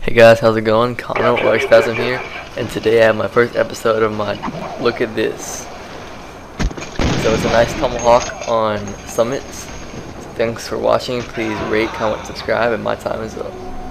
Hey guys, how's it going? Connor or xPhasm here, and today I have my first episode of my look at this. So it's a nice Tomahawk on summits. So thanks for watching. Please rate, comment, subscribe, and my time is up.